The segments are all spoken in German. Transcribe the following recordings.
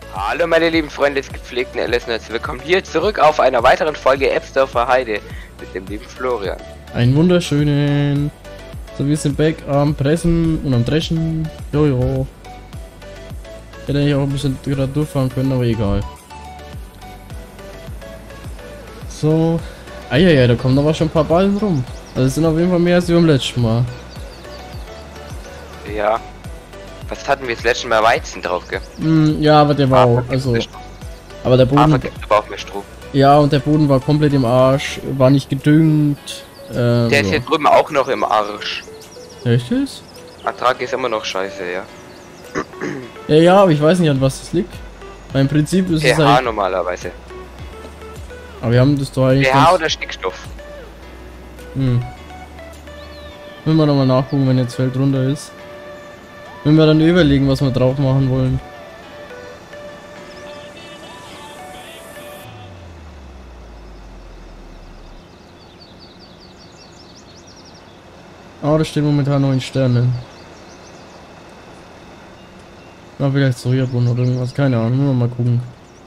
Hallo meine lieben Freunde des gepflegten LS, herzlich willkommen hier zurück auf einer weiteren Folge Ebsdorfer Heide mit dem lieben Florian. Einen wunderschönen. So, wir sind back am Pressen und am Dreschen. Jojo. Hätte ich auch ein bisschen gerade durchfahren können, aber egal. So. Eieiei, da kommen aber schon ein paar Ballen rum. Also es sind auf jeden Fall mehr als beim letzten Mal. Ja. Was hatten wir das letzte Mal Weizen drauf, gell? Ja, aber der war auch, also... Aber der Boden... gibt aber auch mehr Stroh. Ja, und der Boden war komplett im Arsch, war nicht gedüngt. Der ist hier drüben auch noch im Arsch. Echt ist? Ertrag ist immer noch scheiße, ja. Ja, aber ich weiß nicht, an was das liegt. Weil im Prinzip ist es pH halt... normalerweise. Aber wir haben das doch eigentlich... pH oder Stickstoff? Müssen wir nochmal nachgucken, wenn jetzt Feld runter ist. Wenn wir dann überlegen, was wir drauf machen wollen. Ah, da steht momentan 9 Sterne. Na, vielleicht Sojabun oder irgendwas, keine Ahnung, müssen wir mal gucken.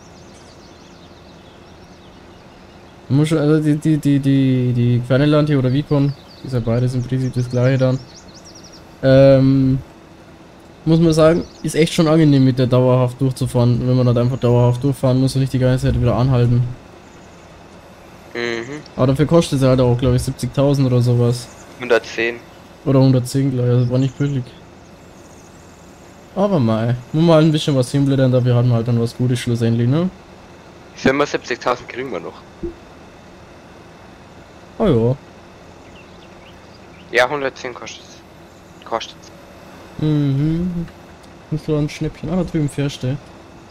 Muss schon, also die Querneland hier oder Vicon, ist ja beides im Prinzip das gleiche dann. Muss man sagen, ist echt schon angenehm mit der dauerhaft durchzufahren, wenn man halt einfach dauerhaft durchfahren muss und nicht die ganze Zeit wieder anhalten. Aber dafür kostet es halt auch, glaube ich, 70.000 oder sowas. 110. Oder 110 gleich, also war nicht billig. Aber mal, muss mal ein bisschen was hinblättern, dafür hatten wir halt dann was Gutes schlussendlich, ne? 75.000 kriegen wir noch. Oh ja. Ja, 110 kostet's. Muss so ein Schnäppchen. Ah, da drüben fährst du.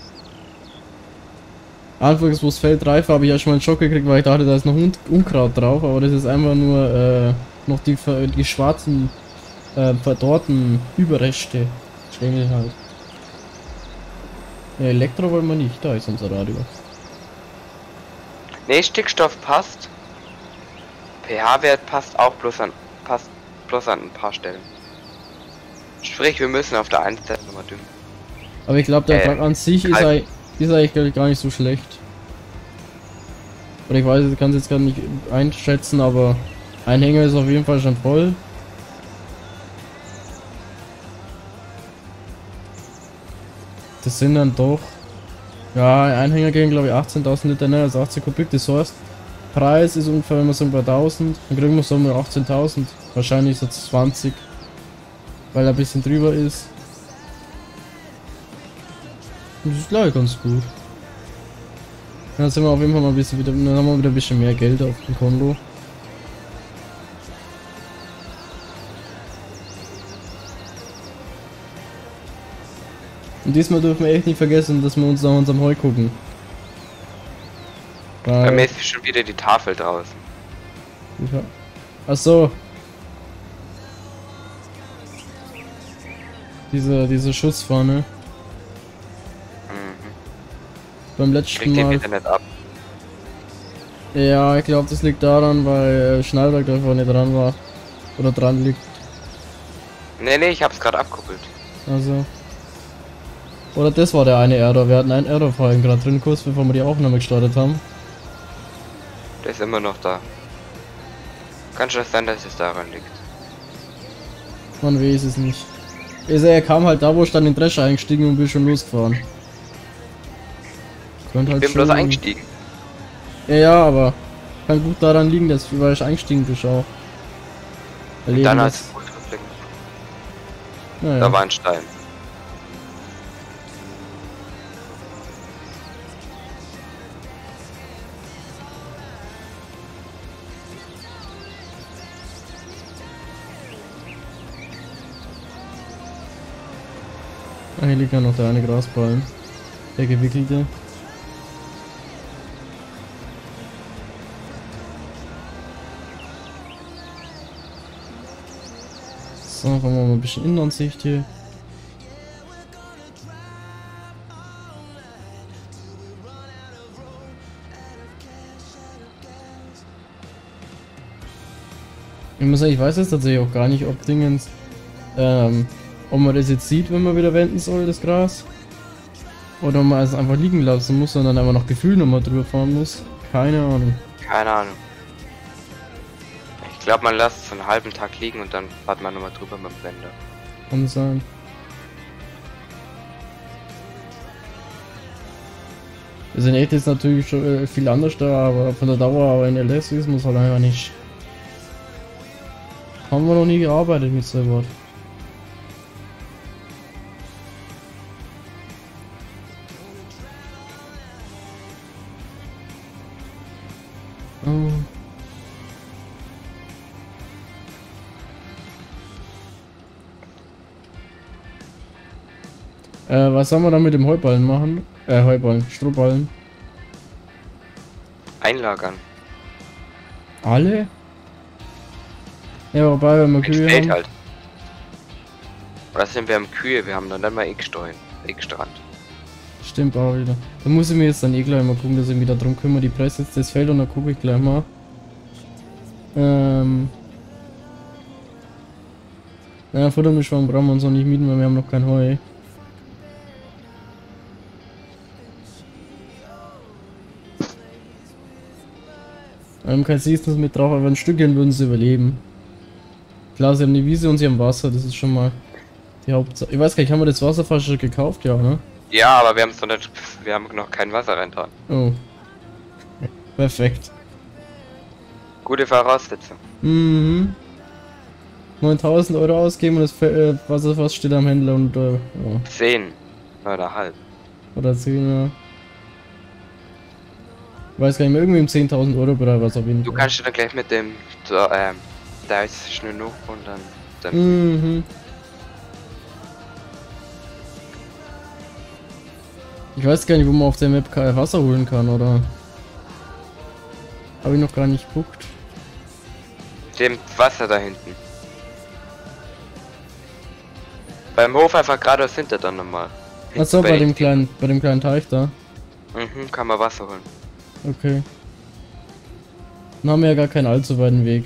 Anfangs, wo das Feld reif war, habe ich ja schon mal einen Schock gekriegt, weil ich dachte, da ist noch Unkraut drauf, aber das ist einfach nur noch die schwarzen, verdorrten Überreste. Stängel halt. Ja, Elektro wollen wir nicht, da ist unser Radio. Ne, Stickstoff passt. pH-Wert passt auch bloß an ein paar Stellen. Sprich, wir müssen auf der einen Seite nochmal düngen. Aber ich glaube, der Tag an sich ist eigentlich gar nicht so schlecht. Oder ich weiß, ich kann es jetzt gar nicht einschätzen, aber ein Hänger ist auf jeden Fall schon voll. Das sind dann doch... Ja, ein Hänger gehen glaube ich 18.000 Liter, ne, also 18 Kubik. Das heißt, Preis ist ungefähr, wenn wir so bei 1000, dann kriegen wir so um 18.000. Wahrscheinlich so 20. Weil er ein bisschen drüber ist. Das ist glaube ich ganz gut. Dann sind wir auf jeden Fall mal ein bisschen wieder, dann haben wir wieder ein bisschen mehr Geld auf dem Konto. Und diesmal dürfen wir echt nicht vergessen, dass wir uns nach unserem Heu gucken. Bei mir ist schon wieder die Tafel draußen. Ja. Achso. Diese Schussfahne. Beim letzten Mal. Kriegt den nicht ab. Ja, ich glaube, das liegt daran, weil Schnallberg da vorne dran war. Oder dran liegt. Nee, ich hab's gerade abgekoppelt. Also. Oder das war der eine Error. Wir hatten einen Error vorhin gerade drin, kurz bevor wir die Aufnahme gestartet haben. Der ist immer noch da. Kann schon sein, dass es daran liegt. Man weiß es nicht. Er kam halt da, wo ich dann in den Drescher eingestiegen und bin schon losgefahren. Könnte halt Ich bin bloß eingestiegen. Ja, aber kann gut daran liegen, dass ich eingestiegen bin auch. Und dann hat es geflickt. Naja. Da war ein Stein. Ah, hier liegt ja noch der eine Grasballen. Der gewickelte. So, machen wir mal ein bisschen Innenansicht hier. Ich muss sagen, ich weiß jetzt tatsächlich auch gar nicht, ob Dingens, ob man das jetzt sieht, wenn man wieder wenden soll, das Gras. Oder man es einfach liegen lassen muss und dann einfach noch Gefühl nochmal drüber fahren muss. Keine Ahnung. Keine Ahnung. Ich glaube, man lässt es einen halben Tag liegen und dann fährt man nochmal drüber mit dem Blender. Kann sein. Wir sind echt jetzt natürlich schon viel anders da, aber von der Dauer, aber in LS ist man es halt einfach nicht. Haben wir noch nie gearbeitet mit so Wort. Oh. Was soll man da mit dem Heuballen machen? Heuballen, Strohballen. Einlagern. Alle? Ja, wobei, wenn wir Mit Kühe Feld haben. halt. Oder sind wir am Kühe? Wir haben dann mal X-Strand. Stimmt auch wieder. Da muss ich mir jetzt dann eh gleich mal gucken, dass ich mich da drum kümmere. Die Presse jetzt das Feld und dann gucke ich gleich mal. Ja, Futtermischwagen brauchen wir uns noch nicht mieten, weil wir haben noch kein Heu. Kein Seasons mit drauf, aber ein Stückchen würden sie überleben. Klar, sie haben die Wiese und sie haben Wasser, das ist schon mal die Hauptsache. Ich weiß gar nicht, haben wir das Wasser fast schon gekauft? Ja, ne? Ja, aber wir haben es noch nicht. Wir haben noch kein Wasser rein dran. Oh. Perfekt. Gute Voraussetzung. Mhm. 9000 Euro ausgeben und das Wasserfass steht am Händler und ja. 10 oder halb. Oder 10, ja. Ich weiß gar nicht mehr, irgendwie im 10.000 Euro Bereich was auf jeden Du Fall. kannst dann gleich mit dem. Da ist schnell noch und dann. Mhm. Ich weiß gar nicht, wo man auf der Map Wasser holen kann, oder? Habe ich noch gar nicht geguckt. Dem Wasser da hinten. Beim Hof einfach geradeaus hinter dann nochmal. Achso, bei dem kleinen Teich da. Mhm, kann man Wasser holen. Okay. Dann haben wir ja gar keinen allzu weiten Weg.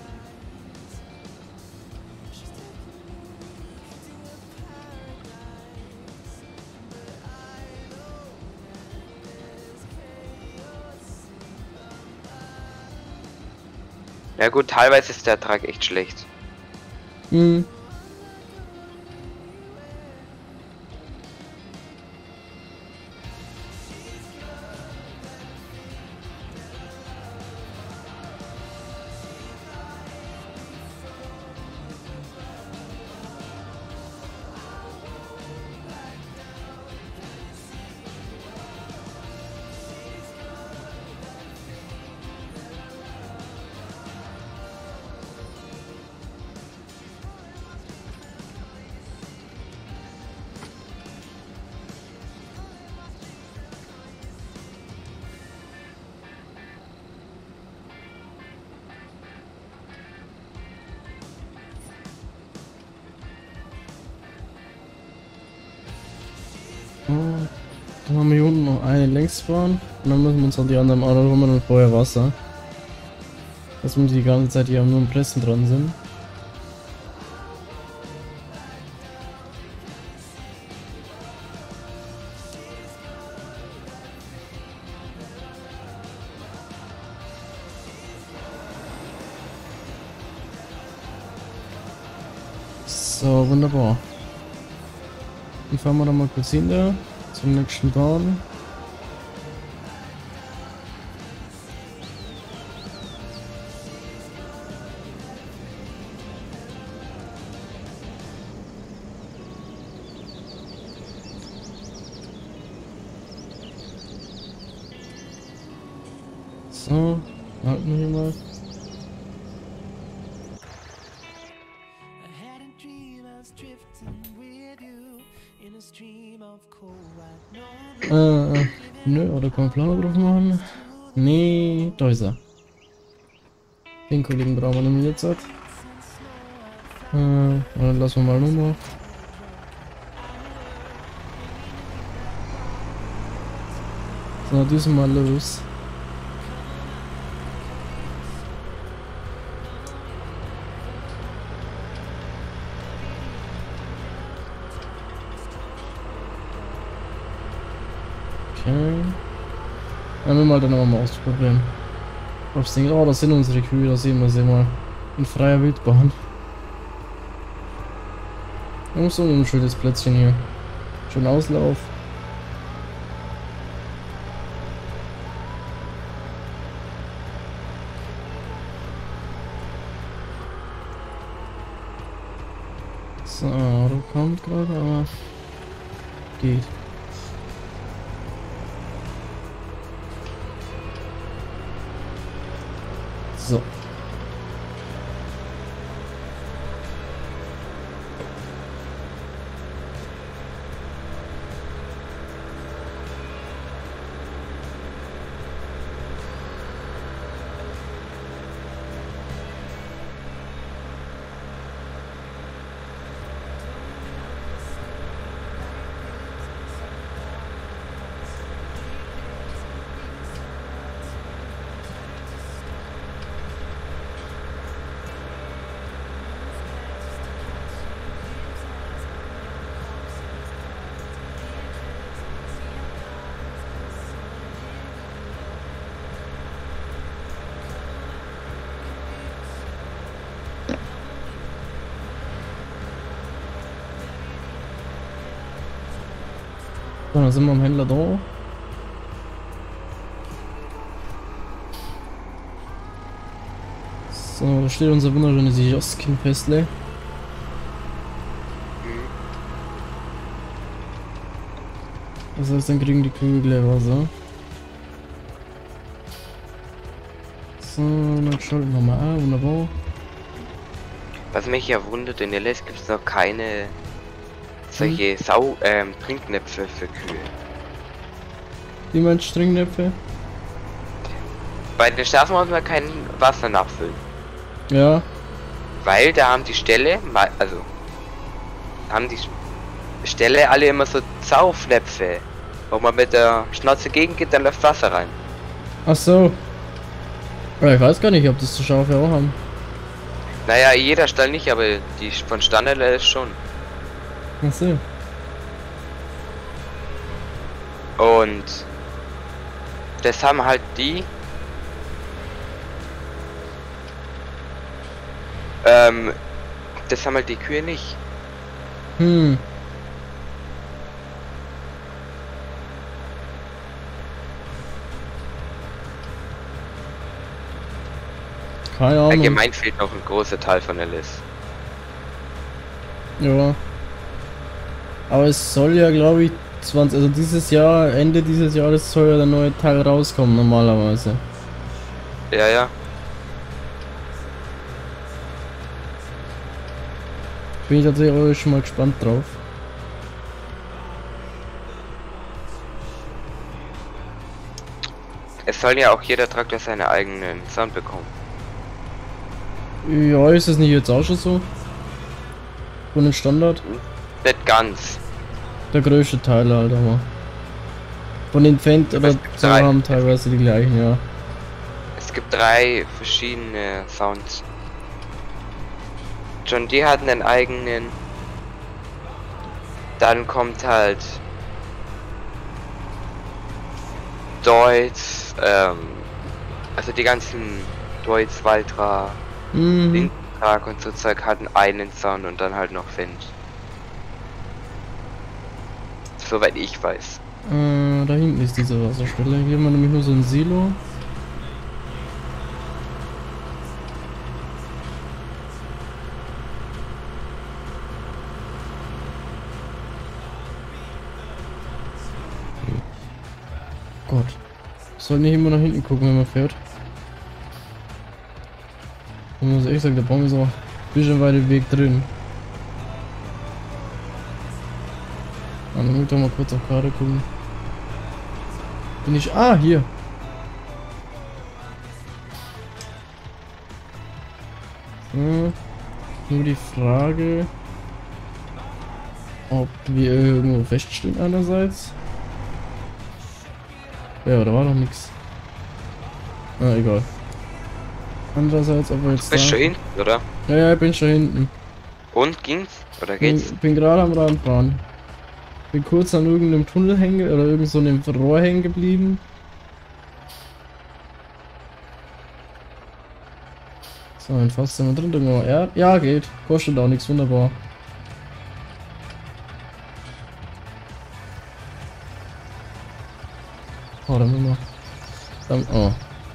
Ja gut, teilweise ist der Ertrag echt schlecht. Hm. Dann haben wir hier unten noch eine Längsbahn und dann müssen wir uns an die anderen Autos rum und vorher Wasser. Dass wir die ganze Zeit hier nur im Pressen dran sind. So, wunderbar. Die fahren wir dann mal kurz hinter zum nächsten Bahn. So, halten wir hier mal. Nö, oder kann man Planer drauf machen? Nee, da ist er. Den Kollegen brauchen wir nämlich jetzt halt. Dann lassen wir mal nochmal. So, diesmal los. Okay. Dann wir mal dann aber mal ausprobieren. Aufs Ding. Oh, das sind unsere Kühe, da sehen wir sie mal. In freier Wildbahn. Oh, so ein schönes Plätzchen hier. Schön Auslauf. So, du kommt gerade, aber geht. So. So, dann sind wir am Händler da. So, da steht unser wunderschönes Joskin-Festle. Das heißt, dann kriegen die Kühe gleich Wasser. So, dann schalten wir mal an, wunderbar. Was mich ja wundert, in LS gibt es noch keine solche Trinknäpfe für Kühe. Wie meinst du Trinknäpfe? Bei den Schafen muss man kein Wasser nachfüllen. Ja. Weil da haben die Ställe, also haben die Ställe alle immer so Saufnäpfe, wo man mit der Schnauze gegengeht, dann läuft Wasser rein. Ach so. Ja, ich weiß gar nicht, ob das die Schafe auch haben. Naja, jeder Stall nicht, aber die von Standard ist schon. Ach so. Und das haben halt die das haben halt die Kühe nicht. Hm. Keine Ahnung. Allgemein fehlt noch ein großer Teil von der List. Ja. Aber es soll ja, glaube ich, 20, also dieses Jahr, Ende dieses Jahres soll ja der neue Teil rauskommen, normalerweise. Ja, ja. Bin ich tatsächlich auch schon mal gespannt drauf. Es soll ja auch jeder Traktor seine eigenen Sound bekommen. Ja, ist das nicht jetzt auch schon so? Von dem Standard? Nicht ganz. Der größte Teil halt, aber. Von den Fendt oder so haben teilweise die gleichen, ja. Es gibt 3 verschiedene Sounds. John Deere hat einen eigenen. Dann kommt halt Deutz, also die ganzen Deutz, Valtra, Linktag und so Zeug hatten einen Sound und dann halt noch Fendt. Soweit ich weiß. Da hinten ist diese Wasserstelle. Hier haben wir nämlich nur so ein Silo. Gott. Soll nicht immer nach hinten gucken, wenn man fährt. Ich muss ehrlich sagen, der Baum ist auch ein bisschen weit im Weg drin. Dann muss ich doch mal kurz auf Karte gucken. Bin ich. Ah, hier! Nur die Frage, ob wir irgendwo feststehen einerseits. Ja, da war noch nichts. Ah, egal. Andererseits, ob wir jetzt. Bist da... du hinten, oder? Ja, ich bin schon hinten. Und ging's? Oder geht's? Bin gerade am Rand fahren. Bin kurz an irgendeinem Tunnel hängen oder irgend so einem Rohr hängen geblieben. So, ein Fass sind wir drin. Irgendwo. Ja, geht. Kostet auch nichts. Wunderbar. Oh, dann müssen wir. Dann, oh.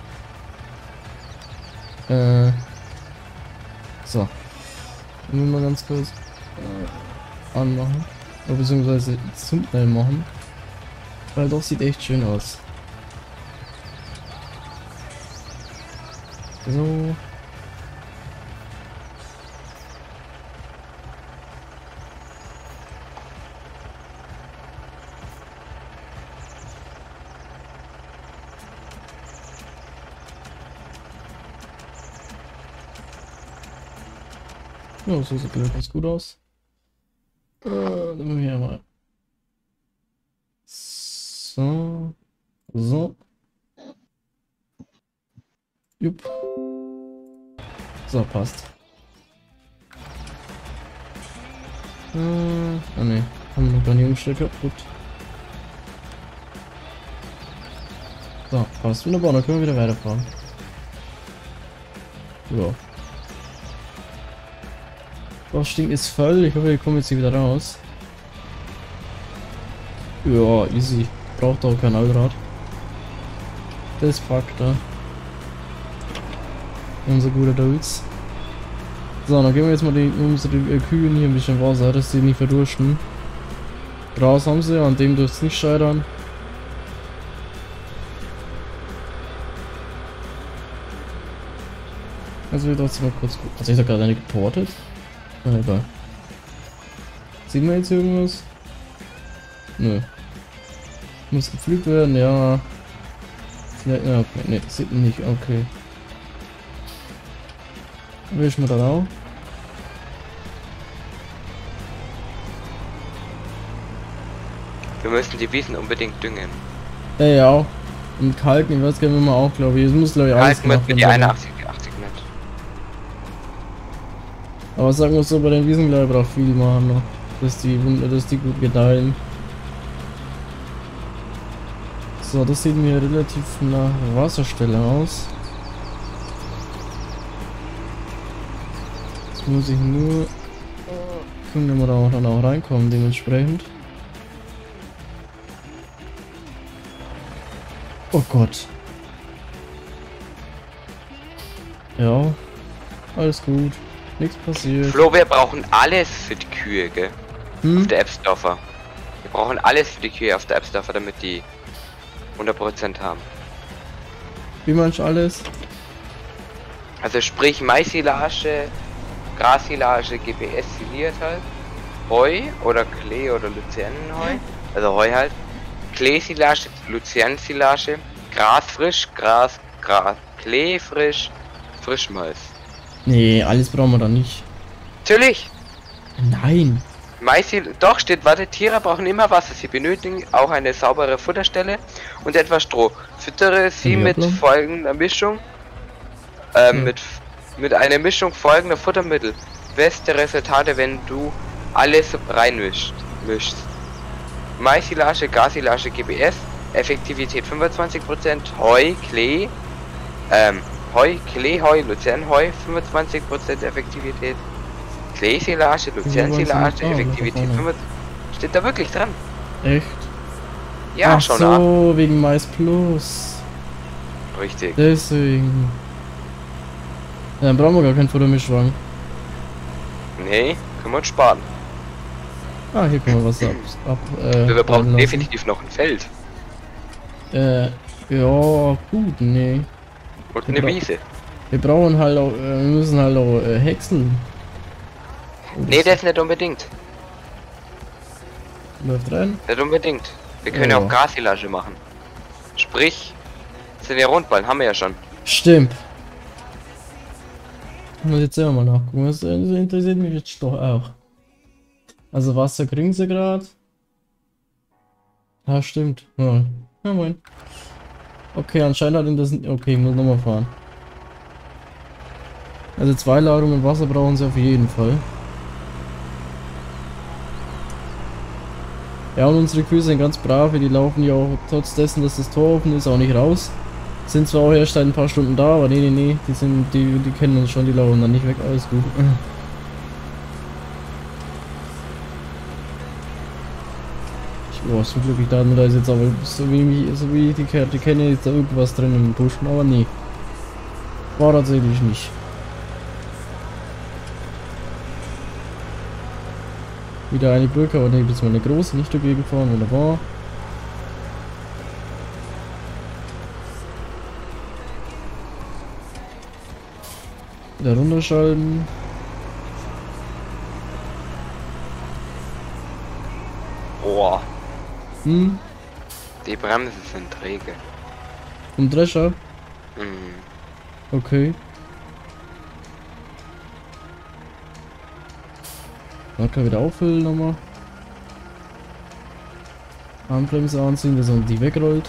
So. Dann müssen wir ganz kurz anmachen. Oder beziehungsweise Thumbnail machen. Weil doch sieht echt schön aus. So. Ja, so sieht das ganz gut aus. Dann müssen wir hier mal. So. So. Jupp. So, passt. Ah ne, haben wir noch gar nicht umgestellt kaputt. So, passt wunderbar, dann können wir wieder weiterfahren. Ja. Das Ding ist voll, ich hoffe, wir kommen jetzt hier wieder raus. Ja, easy. Braucht auch kein Allrad. Das packt er. Unser guter Dudes. So, dann geben wir jetzt mal unsere Kühen hier ein bisschen Wasser, dass die nicht verdursten. Gras haben sie, an dem dürft es nicht scheitern. Also wir jetzt mal kurz gucken. Also ich da gerade eine geportet? Ah, egal. Sehen wir jetzt irgendwas? Nö. Muss gepflügt werden, ja. Vielleicht, ja, okay. Ne, sieht man nicht, okay. Wischen wir dann auch. Wir müssen die Wiesen unbedingt düngen. Ja. Und kalken, ich weiß gar nicht mehr auch, glaube ich. Es muss, glaube ich, alles Kalken wird für die 81 nicht. Aber sagen wir so, bei den Wiesen, glaube ich, braucht viel machen noch. Dass die gut gedeihen. So, das sieht mir relativ nach Wasserstelle aus. Jetzt muss ich nur gucken, ob wir da auch dann auch reinkommen, dementsprechend. Oh Gott. Ja, alles gut. Nichts passiert. Flo, wir brauchen alles für die Kühe, gell? Auf der Ebsdorfer. Wir brauchen alles für die Kühe auf der Ebsdorfer, damit die 100% haben. Wie meinst du alles? Also sprich Mais-Silage, Gras-Silage, GPS siliert halt, Heu oder Klee oder Luzernenheu, also Heu halt, Klee-Silage, Luzernensilage, Gras frisch, Gras, Klee frisch, Frischmais. Nee, alles brauchen wir da nicht. Natürlich! Nein! Doch steht, warte, Tiere brauchen immer Wasser. Sie benötigen auch eine saubere Futterstelle und etwas Stroh. Füttere sie mit folgender Mischung, mit einer Mischung folgender Futtermittel. Beste Resultate, wenn du alles reinmischst. Mais-Silage, Gas-Silage, GPS, Effektivität 25%, Heu, Klee, Heu, Luzernheu, 25% Effektivität. Klee-Silage, Luzernsilage, Effektivität 5. Steht da wirklich dran? Echt? Ja, ach schon so, wegen Mais Plus. Richtig. Deswegen. Ja, dann brauchen wir gar keinen Futtermischwagen. Nee, können wir uns sparen. Ah, hier können wir was wir brauchen definitiv noch ein Feld. Ja, gut, nee. Und eine Wiese. Wir brauchen halt auch, wir müssen halt auch häckseln. Nee, das nicht unbedingt. Läuft rein? Nicht unbedingt. Wir können ja auch Grassilage machen. Sprich, sind ja Rundballen, haben wir ja schon. Stimmt. Muss jetzt selber mal nachgucken, das interessiert mich jetzt doch auch. Also Wasser kriegen sie gerade. Ja, stimmt. Ja, ja moin. Okay, anscheinend hat ihn das... Okay, ich muss nochmal fahren. Also 2 Ladungen Wasser brauchen sie auf jeden Fall. Ja, und unsere Kühe sind ganz brav, die laufen ja auch trotz dessen, dass das Tor offen ist, auch nicht raus. Sind zwar auch erst ein paar Stunden da, aber nee, die kennen uns schon, die laufen dann nicht weg, alles gut. Oh, zum Glück, ich dachte mir, da ist jetzt aber, so wie ich die kenne, ist da irgendwas drin im Buschen, aber nee. War tatsächlich nicht. Wieder eine Brücke, aber ne, das war eine große, nicht dagegen gefahren, wunderbar. Wieder runterschalten. Boah, Hm, die Bremsen sind träge. vom Drescher. Mhm. Okay. Marker wieder auffüllen nochmal. Handbremse anziehen, dass man die wegrollt.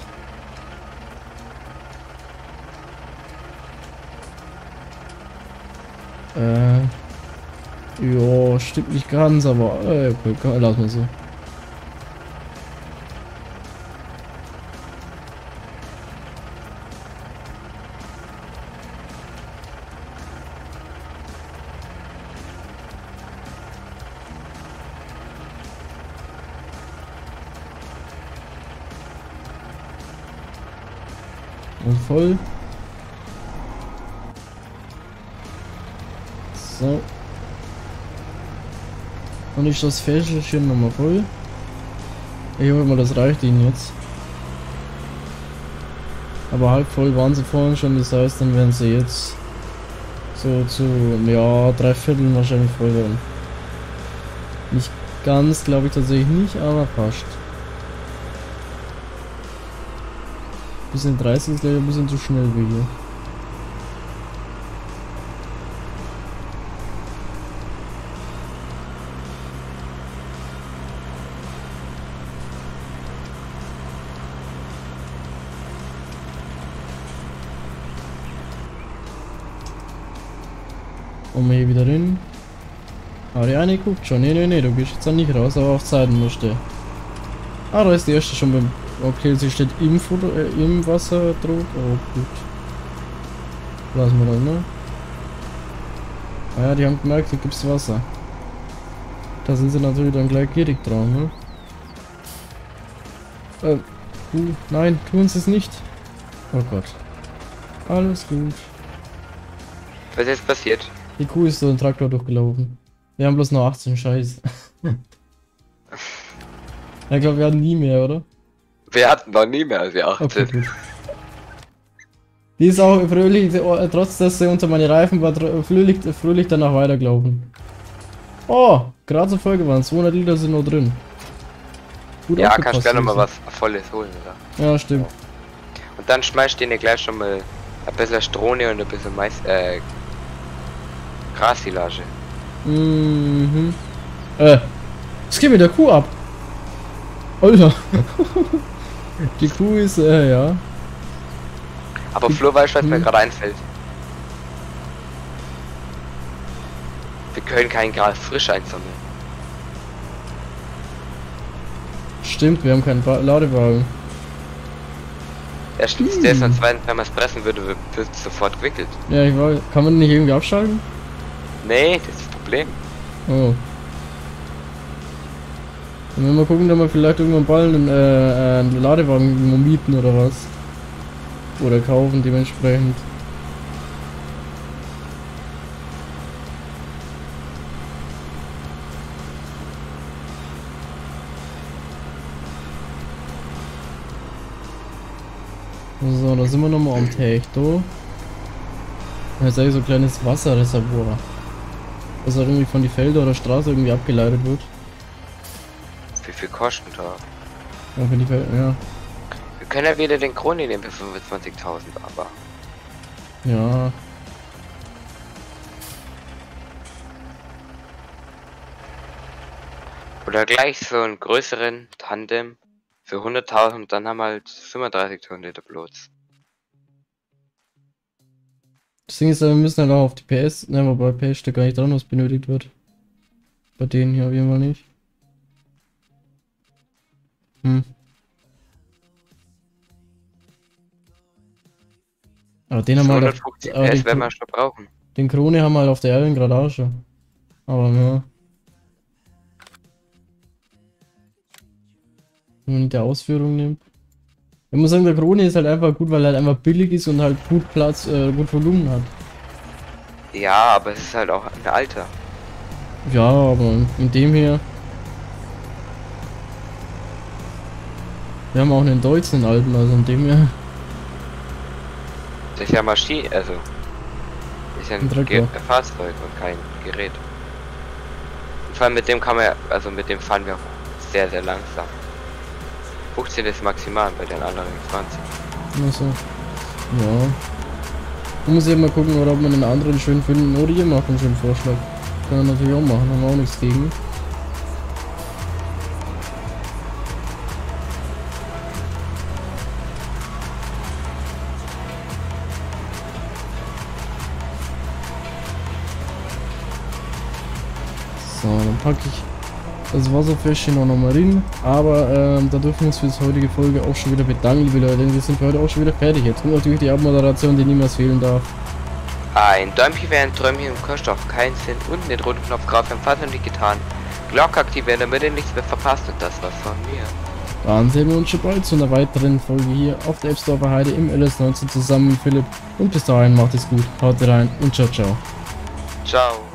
Ja, stimmt nicht ganz, aber okay, lass mal so. Und voll. So. Und ich das Fächerchen nochmal voll. Ich hoffe mal, das reicht ihnen jetzt. Aber halb voll waren sie vorhin schon, das heißt, dann werden sie jetzt so zu, ja, 3/4 wahrscheinlich voll werden. Nicht ganz, glaube ich tatsächlich nicht, aber fast. Bisschen 30 ist gleich ein bisschen zu schnell wie hier. Und wir hier wieder rein. Aber die eine guckt schon. Nee, du gehst jetzt dann nicht raus, aber auf Zeiten musst du. Ah, da ist die erste schon beim. Okay, sie steht im Wasserdruck. Oh, gut. Lassen wir das, ne? Ah ja, die haben gemerkt, hier gibt's Wasser. Da sind sie natürlich dann gleich gierig dran, ne? Nein, tun sie es nicht. Oh Gott. Alles gut. Was ist jetzt passiert? Die Kuh ist so ein Traktor durchgelaufen. Wir haben bloß noch 18, scheiße. Ich glaube, wir hatten nie mehr, oder? Wir hatten noch nie mehr als wir 18. Okay, gut. Die ist auch fröhlich, trotz dass sie unter meine Reifen war, fröhlich danach weitergelaufen. Oh, gerade so voll waren, 200 Liter sind noch drin. Gut Ja, aufgepasst, kannst du gerne noch mal Lucy. was Volles holen, oder? Ja, stimmt. Und dann schmeißt du dir gleich schon mal ein bisschen Strohne und ein bisschen Grassilage. Mhm. Was geht mit der Kuh ab? Alter. Die Kuh ist, ja. Aber Flo, weißt du, was mir Hm. gerade einfällt? Wir können kein Gras frisch einsammeln. Stimmt, wir haben keinen Ladewagen. Erstens, der ist und zweitens, wenn man es pressen würde, wird es sofort gewickelt. Ja, ich war. Kann man den nicht irgendwie abschalten? Nee, das ist das Problem. Oh. Dann werden wir gucken, dass wir vielleicht irgendwann bald einen Ladewagen irgendwo mieten oder was. Oder kaufen dementsprechend. So, da sind wir nochmal am Teich, da. Jetzt eigentlich so ein kleines Wasserreservoir. Das halt irgendwie von die Felder oder Straße irgendwie abgeleitet wird. Wie viel kostet da? Ja, von die Felder, ja. Wir können ja wieder den Kroni nehmen für 25.000, aber Ja. oder gleich so einen größeren Tandem für 100.000, dann haben wir halt 35.000 Liter Bloß. Das Ding ist, wir müssen halt auch auf die PS, ne, wobei PS steht gar nicht dran, was benötigt wird. Bei denen hier auf jeden Fall nicht. Hm. Aber den haben wir halt 150 PS werden wir schon brauchen. den Krone haben wir halt auf der Erlen gerade auch schon. Aber ja. Wenn man der Ausführung nimmt. Ich muss sagen, der Krone ist halt einfach gut, weil er halt einfach billig ist und halt gut Platz, gut Volumen hat. Ja, aber es ist halt auch ein Alter. Ja, aber in dem hier. Wir haben auch einen deutschen alten, also in dem hier. Das ist ja Maschine, also. Ist ja ein Fahrzeug und kein Gerät. Und vor allem mit dem kann man ja, also mit dem fahren wir auch sehr, sehr langsam. 15 ist maximal, bei den anderen 20. Also, ja. Man muss ja mal gucken, oder ob man einen anderen schön finden, oder ihr macht einen schönen Vorschlag. Kann man natürlich auch machen, haben wir auch nichts gegen. So, dann packe ich das Wasserfläschchen auch nochmal rein. Aber da dürfen wir uns für die heutige Folge auch schon wieder bedanken, liebe Leute, denn wir sind für heute auch schon wieder fertig. Jetzt kommt natürlich die Abmoderation, die niemals fehlen darf. Ein Däumchen wäre ein Träumchen und kostet auf keinen Cent. Unten den roten Knopf greifen, falls noch nicht getan. Glocke aktivieren, damit ihr nichts mehr verpasst, und das war's von mir. Dann sehen wir uns schon bald zu einer weiteren Folge hier auf der Ebsdorfer Heide im LS19 zusammen mit Philipp. Und bis dahin macht es gut, haut rein und ciao, ciao. Ciao.